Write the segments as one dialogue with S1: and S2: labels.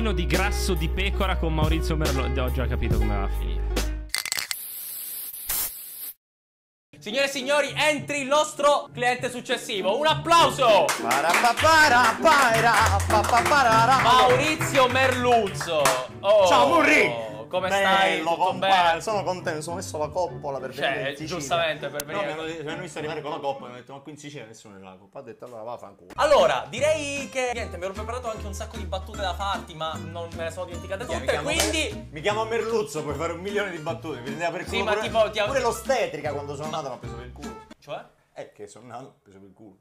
S1: panino di grasso di pecora con Maurizio Merluzzo. Ho già capito come va a finire.
S2: Signore e signori, entri il nostro cliente successivo. Un applauso! Maurizio Merluzzo. Oh,
S3: ciao Murri!
S2: Come stai? Tutto bene?
S3: Sono contento, sono messo la coppola per venire in Sicilia.
S2: Giustamente, per
S3: No,
S2: venire.
S3: mi hanno visto arrivare con la coppa e mi hanno detto ma qui in Sicilia nessuno ha la coppa. Ho detto allora va a fanculo.
S2: Allora, direi che niente, mi ero preparato anche un sacco di battute da farti, ma non me ne sono dimenticate tutte, quindi
S3: Mi chiamo Merluzzo, puoi fare 1.000.000 di battute. Mi prendeva per il
S2: Sì,
S3: culo
S2: ma
S3: pure,
S2: tipo
S3: pure l'ostetrica quando sono nato mi ha preso per il culo.
S2: Cioè?
S3: Che sono nato, ho preso per il culo.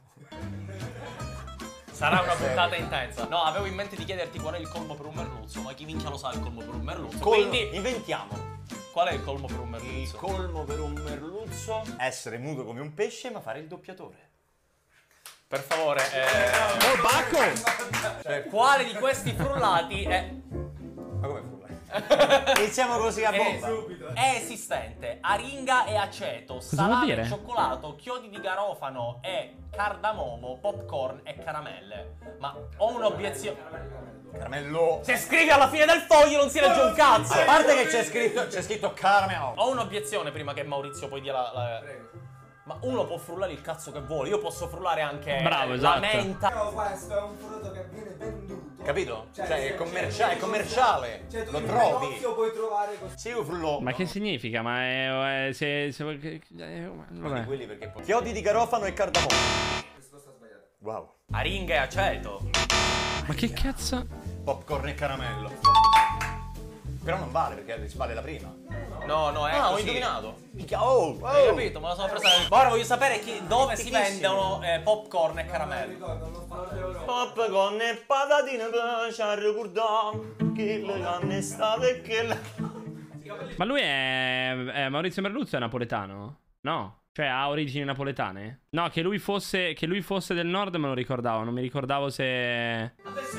S2: Sarà una puntata intensa. No, avevo in mente di chiederti qual è il colmo per un merluzzo, ma chi minchia lo sa il colmo per un merluzzo? Quindi
S3: inventiamo.
S2: Qual è il colmo per un merluzzo?
S3: Il colmo per un merluzzo: essere muto come un pesce ma fare il doppiatore.
S2: Per favore,
S1: Oh, Bacco!
S2: cioè, quale di questi frullati è
S3: Ma come frullare? Iniziamo così a bomba.
S2: è esistente? Aringa e aceto,
S1: vuol
S2: salame
S1: dire?
S2: e cioccolato, chiodi di garofano e cardamomo, popcorn e caramelle. Ma ho un'obiezione.
S3: Caramello.
S2: Se scrivi alla fine del foglio non si legge un cazzo!
S3: A parte che c'è scritto caramello.
S2: Ho un'obiezione prima che Maurizio poi dia
S4: Prego.
S2: Ma uno può frullare il cazzo che vuole, io posso frullare anche
S1: Bravo,
S2: la
S1: esatto.
S2: menta.
S4: Però questo è un prodotto che viene venduto.
S3: Capito? Cioè è
S4: se-
S3: commerciale.
S4: Cioè tu
S3: Lo
S4: in un
S3: trovi.
S4: negozio puoi trovare così.
S3: Sì, io frullo.
S1: Ma che significa? Ma è...
S3: Uno di
S1: vabbè.
S3: quelli perché poi. Chiodi di garofano e cardamomo.
S4: Questo sta sbagliato.
S3: Wow.
S2: Aringa e aceto.
S1: Ma che cazzo?
S3: Popcorn e caramello. Però non vale perché vale la prima.
S2: No, no, è
S3: Ah, ho
S2: così.
S3: indovinato. Minchia, oh,
S2: Hai capito? Me la sono presa. Ora voglio sapere dove si
S3: Antichissimo.
S2: vendono popcorn e
S4: Non
S2: caramello.
S4: ricordo, non fa l'Europa.
S3: Popcorn e patatine per ci ricordare che le canne state e che le...
S1: Ma lui è Maurizio Merluzzo è napoletano? No. Cioè ha origini napoletane? No, che lui fosse del nord me lo ricordavo. Non mi ricordavo se...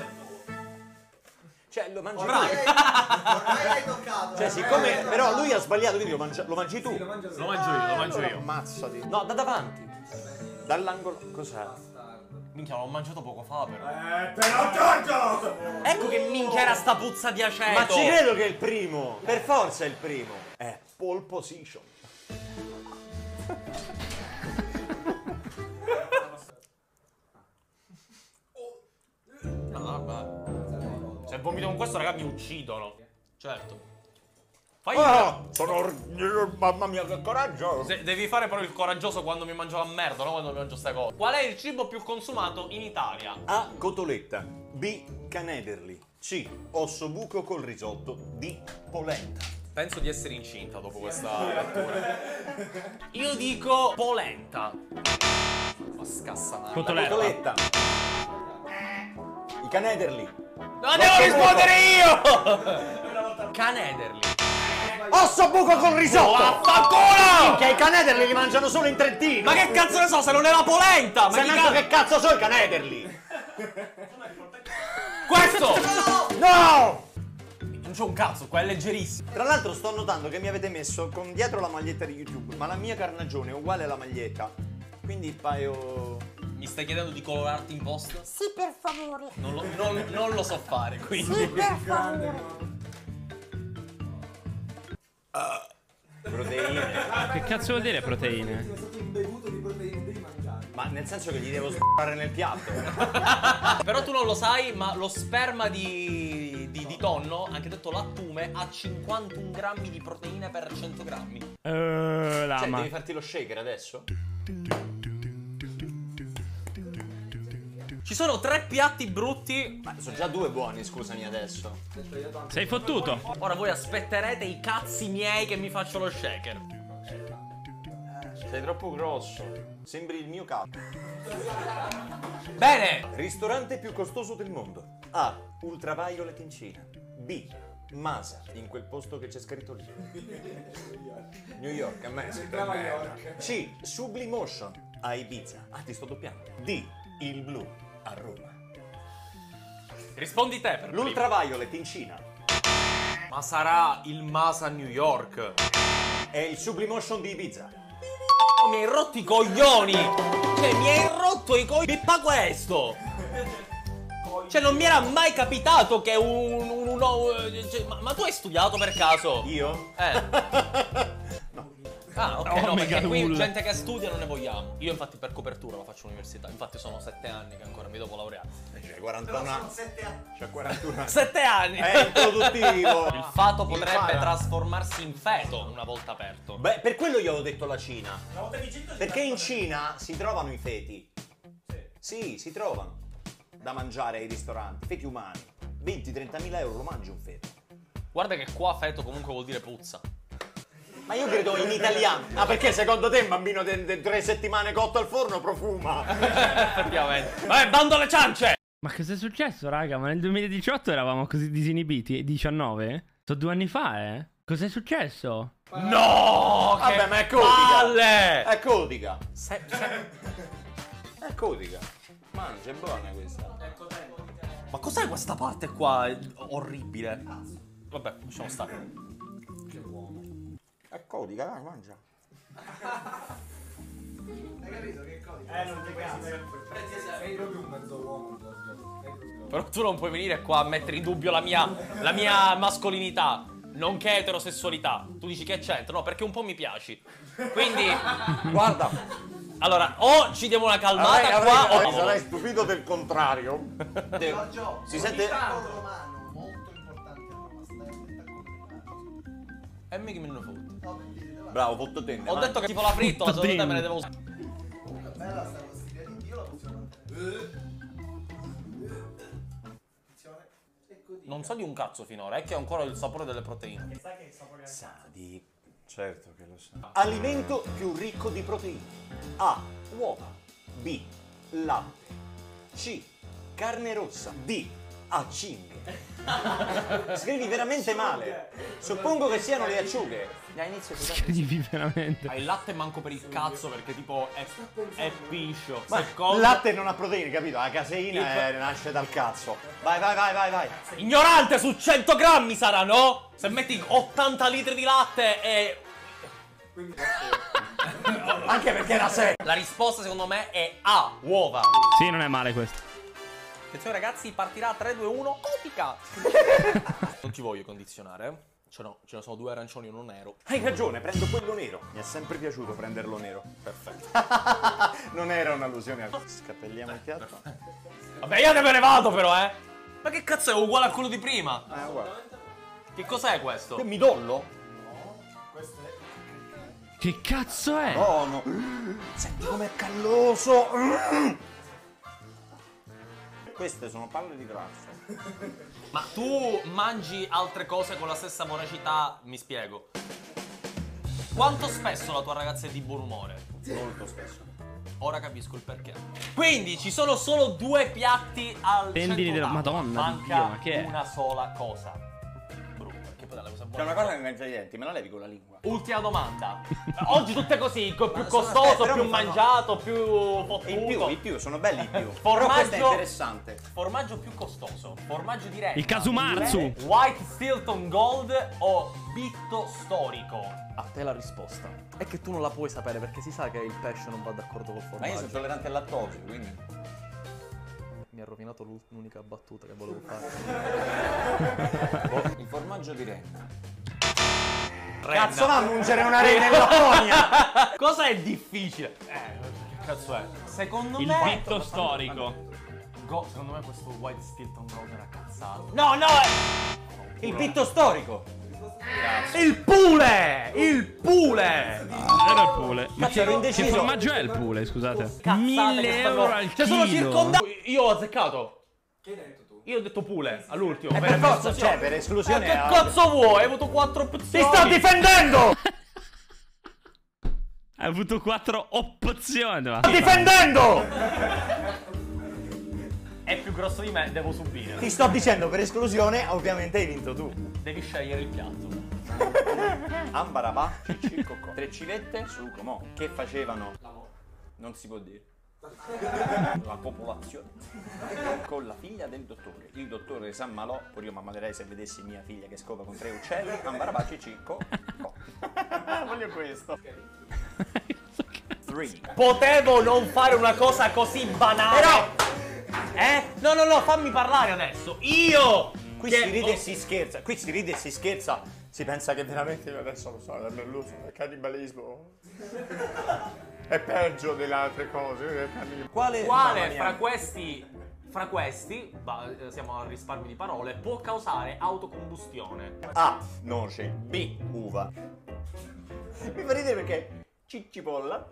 S3: Cioè lo mangi
S4: Ormai
S3: tu.
S4: l'hai toccato.
S3: Cioè siccome però lui ha sbagliato quindi lo mangi tu.
S4: Sì, lo mangio
S2: Lo mangio io, lo mangio io.
S3: Ammazzati. No, da davanti. Dall'angolo. Cos'è?
S2: Minchia, l'ho mangiato poco fa però.
S4: Però Giorgio!
S2: Ecco che minchia era sta puzza di aceto.
S3: Ma ci credo che è il primo. Per forza è il primo. È pole position.
S2: No, vabbè. Se vomito con questo, raga, mi uccidono. Certo. Fai
S3: Mamma mia che coraggio.
S2: Devi fare però il coraggioso quando mi mangio la merda, no quando mi mangio ste cose. Qual è il cibo più consumato in Italia?
S3: A. Cotoletta. B. Canederli. C. Ossobuco col risotto. D. Polenta.
S2: Penso di essere incinta dopo questa lettura. Io dico polenta. Ma scassa
S1: Cotoletta.
S3: Cotoletta. I canederli.
S2: No, devo rispondere io! Canederli.
S3: Ossobuco col risotto.
S2: Vaffanculo!
S3: Che i canederli li mangiano solo in Trentino.
S2: Ma che cazzo ne so se non è la polenta? Ma
S3: Sai
S2: chi
S3: manco
S2: cazzo-
S3: che cazzo sono i canederli?
S2: Questo!
S3: No!
S2: Non c'ho un cazzo, qua è leggerissimo.
S3: Tra l'altro sto notando che mi avete messo con dietro la maglietta di YouTube, ma la mia carnagione è uguale alla maglietta. Quindi il paio...
S2: Mi stai chiedendo di colorarti in post?
S5: Sì, per favore.
S2: Non lo so fare, quindi.
S5: Sì, per favore.
S3: proteine.
S1: Che cazzo vuol dire proteine?
S4: È stato imbevuto di proteine, devi mangiare.
S3: Ma nel senso che gli devo sparare nel piatto.
S2: Però tu non lo sai, ma lo sperma di tonno, anche detto lattume, ha 51 grammi di proteine per 100 grammi.
S3: Cioè,
S1: Lama.
S3: devi farti lo shaker adesso?
S2: Ci sono 3 piatti brutti.
S3: Ma sono già 2 buoni, scusami adesso.
S1: Sei fottuto.
S2: Ora voi aspetterete i cazzi miei che mi faccio lo shaker.
S3: Sei troppo grosso. Sembri il mio capo.
S2: Bene.
S3: Ristorante più costoso del mondo. A. Ultraviolet in Cina. B. Masa, in quel posto che c'è scritto lì. New York, a me sembra merda. C. Sublimotion a Ibiza. Ah, ti sto doppiando. D. Il blu a Roma.
S2: Rispondi te per primo.
S3: L'ultraviolet in Cina
S2: Ma sarà il Masa a New York.
S3: è il Sublimotion di Ibiza.
S2: Oh, mi hai rotto i coglioni. Cioè, mi hai rotto i coglioni. Pippa questo. Cioè, non mi era mai capitato che ma tu hai studiato per caso?
S3: Io?
S2: No. Ah, ok, no,
S1: Omega
S2: perché qui
S1: nulla.
S2: gente che studia non ne vogliamo. Io infatti per copertura la faccio all'università. Infatti sono 7 anni che ancora mi devo laureare.
S3: C'è 41 anni.
S4: 7 anni.
S3: C'è 41 anni.
S2: 7 anni!
S3: È improduttivo.
S2: Il fato potrebbe
S3: Impara.
S2: trasformarsi in feto una volta aperto.
S3: Beh, per quello io avevo detto la Cina. Perché in Cina si trovano i feti. Sì, si trovano. Da mangiare ai ristoranti. Feti umani. 20-30 mila euro lo mangi un feto.
S2: Guarda che qua feto comunque vuol dire puzza.
S3: Ma io credo in italiano. Ah, perché secondo te un bambino di 3 settimane cotto al forno profuma?
S2: Effettivamente. Vabbè, bando alle ciance!
S1: Ma cos'è successo, raga? Ma nel 2018 eravamo così disinibiti? 19? Sono 2 anni fa, eh? Cos'è successo?
S2: No!
S3: Vabbè,
S2: che
S3: ma è codica.
S2: palle!
S3: È codica.
S2: Se-
S3: È codica. Mangia, è buona questa.
S2: Ma cos'è questa parte qua orribile? Vabbè, lasciamo stare.
S3: È codica, dai, mangia.
S4: Hai capito che cosa? Non ti capisco. Sei proprio un mezzo uomo, Giorgio.
S2: Però tu non puoi venire qua a mettere in dubbio la mia mascolinità, nonché eterosessualità. Tu dici che c'entra? No, perché un po' mi piaci. Quindi,
S3: Guarda,
S2: allora, o ci diamo una calmata qua, o
S3: sarai stupito del contrario.
S4: Giorgio,
S3: Si sente...
S4: spettacolo romano, molto importante a Roma. Stai a spettacolo romano.
S2: E me che me ne fotte.
S4: No, per dire, vai.
S3: Bravo, fotto te.
S2: Ho detto che tipo la frittola, secondo te me ne devo usare.
S4: Bella sta costigliata di Dio, la possiamo mantenere. Attenzione. E così.
S2: Non so di un cazzo finora, è che ho ancora il sapore delle proteine.
S3: Sa di... Certo che lo sa. Alimento più ricco di proteine. A. Uova. B. Latte. C. Carne rossa. D. Acciughe. Scrivi veramente male. Suppongo che siano le acciughe. Da inizio
S1: Scrivi veramente.
S2: Hai il latte manco per il cazzo perché tipo è piscio.
S3: Ma il latte non ha proteine, capito? La caseina nasce dal cazzo. Vai, vai, vai, vai, vai.
S2: Ignorante, su 100 grammi sarà, no? Se metti 80 litri di latte e...
S3: Anche perché era secco.
S2: La risposta secondo me è A, uova.
S1: Sì, non è male questo.
S2: Attenzione ragazzi, partirà 3, 2, 1, copica! Non ti voglio condizionare. Ce ne sono 2 arancioni e uno nero.
S3: Hai ragione, prendo quello nero. Mi è sempre piaciuto prenderlo nero.
S2: Perfetto.
S3: Non era un'allusione al... Scappelliamo il piatto.
S2: Vabbè, io me ne vado però, eh! Ma che cazzo è uguale a quello di prima?
S3: Guarda.
S2: Che cos'è questo?
S3: Che midollo?
S1: Che cazzo è?
S3: Oh no. Senti com'è calloso. Queste sono palle di grasso.
S2: Ma tu mangi altre cose con la stessa voracità? Mi spiego. Quanto spesso la tua ragazza è di buon umore?
S3: Molto spesso.
S2: Ora capisco il perché. Quindi ci sono solo 2 piatti al
S1: Tendini
S2: centro
S1: della
S2: tavola.
S1: Madonna di
S2: Manca
S1: Dio, ma che è?
S2: una sola cosa. Brutta, perché poi dalle cose
S3: C'è
S2: buone.
S3: una cosa che mangia i denti, me la levi con la lingua.
S2: Ultima domanda. Oggi tutte così, più
S3: sono-
S2: costoso,
S3: però
S2: più
S3: mi fanno-
S2: mangiato, più fottuto.
S3: I più, sono belli i più. Però
S2: Formaggio-
S3: questo è interessante.
S2: Formaggio più costoso. Formaggio diretto.
S1: Il Casumarzu.
S2: White Stilton Gold o Bitto Storico? A te la risposta. È che tu non la puoi sapere perché si sa che il pesce non va d'accordo col
S3: Ma
S2: formaggio.
S3: io sono tollerante al lattosio, quindi...
S2: Mi ha rovinato l'unica battuta che volevo fare.
S3: Il formaggio di renna.
S2: Renna.
S3: Cazzo va a mungere una renna in Lapponia!
S2: Cosa è difficile? Che cazzo è? Secondo
S1: Il
S2: me...
S1: bitto storico.
S2: Secondo me questo White Stilton Gold era cazzato.
S3: No, no! Il pitto storico!
S2: Il pule! Il pule!
S1: Era il pule. Ma
S3: Cazzo, ero
S1: che
S3: indeciso.
S1: formaggio è il pule, scusate?
S2: Cazzate
S1: 1000
S2: che
S1: euro
S2: stanno-
S1: al
S2: Cioè sono
S1: chilo.
S2: circondato. Io ho azzeccato.
S4: Che hai detto tu?
S2: Io ho detto pule all'ultimo.
S3: Per forza, cioè, per esclusione...
S2: Che cazzo vuoi? Hai avuto 4 opzioni.
S3: Ti sto difendendo!
S1: Hai avuto 4 opzioni. ma-
S3: Sto difendendo!
S2: È più grosso di me, devo subire.
S3: Ti sto dicendo, per esclusione, ovviamente hai vinto tu.
S2: Devi scegliere il piatto.
S3: Ambarabà, cicci, cocco. 3 civette, sugo, mo. Che facevano? Non si può dire. La popolazione. Con la figlia del dottore. Il dottore si ammalò. Pure io mi ammalerei se vedessi mia figlia che scopa con 3 uccelli. Ambarabà, cicci, cocco. Voglio questo. 3.
S2: Potevo non fare una cosa così banale.
S3: Però
S2: No, fammi parlare adesso. Io!
S3: Qui si ride e si scherza, qui si ride e si scherza. Si pensa che veramente io adesso lo so, è merluzo, è cannibalismo. È peggio delle altre cose.
S2: Quale fra questi, siamo al risparmio di parole, può causare autocombustione?
S3: A. Noce. B. Uva. Mi fa ridere perché ciccipolla.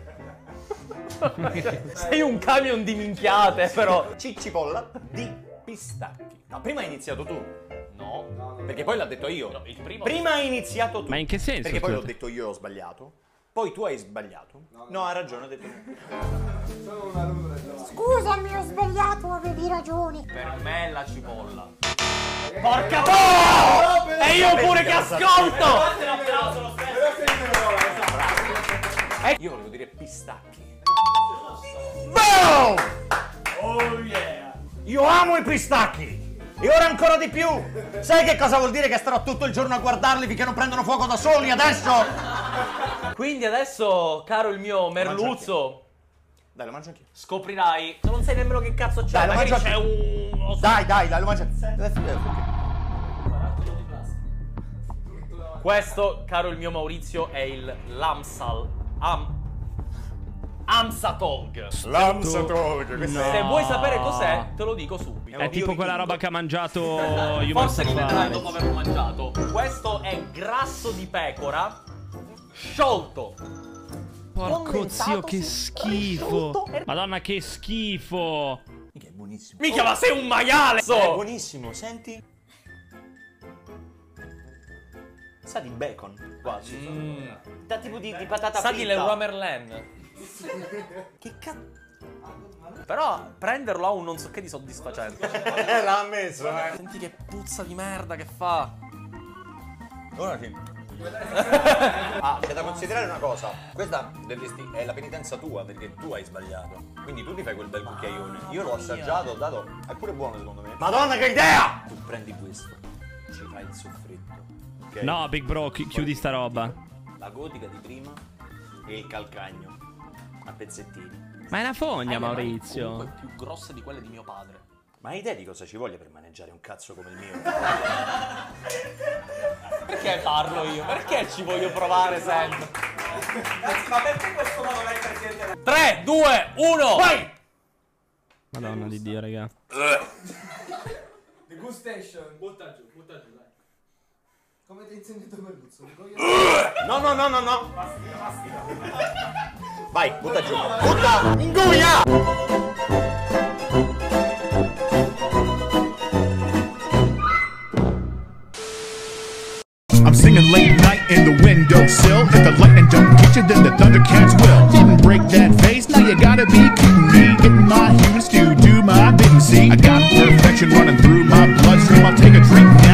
S2: Sei un camion di minchiate, però.
S3: Ciccipolla. D. Pistacchi. No, prima hai iniziato tu.
S2: No.
S3: Perché poi l'ha detto io.
S2: No, il primo.
S3: Prima hai iniziato tu.
S1: Ma in che senso?
S3: Perché poi l'ho
S1: Scusate.
S3: detto io e ho sbagliato. Poi tu hai sbagliato. No, ha ragione, ha detto tu.
S4: Sono una luna.
S5: Scusami, ho sbagliato, avevi ragione.
S2: Per me è la cipolla. Porca puttana! E io pure che ascolto!
S3: Io volevo dire pistacchi.
S4: Oh yeah!
S3: Io amo i pistacchi! E ora ancora di più! Sai che cosa vuol dire che starò tutto il giorno a guardarli finché non prendono fuoco da soli adesso?
S2: Quindi adesso, caro il mio merluzzo,
S3: Dai, lo mangio anch'io.
S2: scoprirai. Non sai nemmeno che cazzo c'è.
S3: Dai, lo
S2: Magari
S3: mangio
S2: c'è
S3: anch'io.
S2: un.
S3: Dai, lo mangio.
S2: Questo, caro il mio Maurizio, è il Lamsal. Amsatog.
S3: L'Amsatog.
S2: Se vuoi sapere cos'è, te lo dico subito.
S1: È tipo quella roba che ha mangiato Human
S2: Forse li vedrai
S1: Safari.
S2: dopo averlo mangiato. Questo è grasso di pecora sciolto.
S1: Porco zio, che schifo. Madonna, che schifo.
S3: Mica è buonissimo.
S2: Mica, ma sei un maiale!
S3: È buonissimo, senti? Sa di bacon, quasi. Da tipo di patata
S2: Sa
S3: fritta.
S2: di Leroy Merlin.
S3: Che cazzo?
S2: Però prenderlo ha un non so che di soddisfacente.
S3: L'ha ammesso,
S2: Senti che puzza di merda che fa.
S3: Ora sì. C'è da considerare una cosa. Questa è la penitenza tua, perché tu hai sbagliato. Quindi tu ti fai quel bel cucchiaione. Io l'ho assaggiato, ho dato. È pure buono secondo me. Madonna, che idea! Tu prendi questo, ci fai il soffritto. Okay?
S1: No, Big Bro, chiudi sta roba.
S3: La gotica di prima e il calcagno. A pezzettini.
S1: Ma è una fogna,
S2: Hai le mani
S1: Maurizio.
S2: comunque più grosse di quelle di mio padre.
S3: Ma hai idea di cosa ci voglia per maneggiare un cazzo come il mio?
S2: Perché parlo io? Perché ci voglio provare sempre?
S4: Ma perché questo modo lei per chiedere?
S2: 3, 2, 1, vai!
S1: Madonna di Dio, raga.
S4: Degustation. Butta giù, dai. Come ti ha insegnato Merluzzo?
S3: No. Vai, butta giù. Butta! Ingoia!
S6: I'm singing late night in the windowsill. If the lightning don't get you, then the Thundercats will. Didn't break that face, now you gotta be kidding me. Getting my humans to do my bidding. See, I got perfection running through my bloodstream. I'll take a drink.